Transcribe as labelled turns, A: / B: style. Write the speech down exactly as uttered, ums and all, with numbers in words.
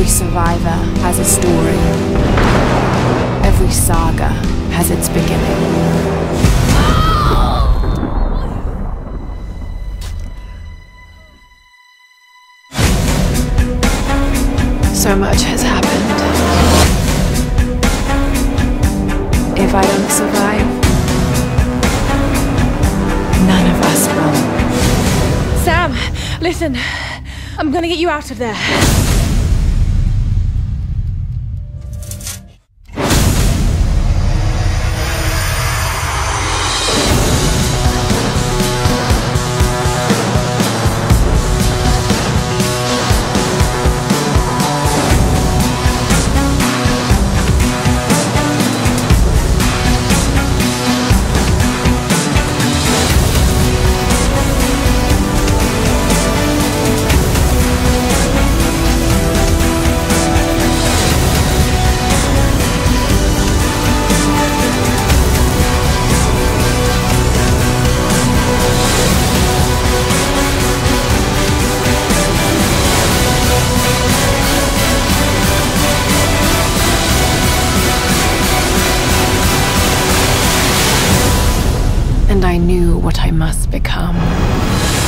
A: Every survivor has a story. Every saga has its beginning. So much has happened. If I don't survive, none of us will.
B: Sam, listen. I'm gonna get you out of there.
A: And I knew what I must become.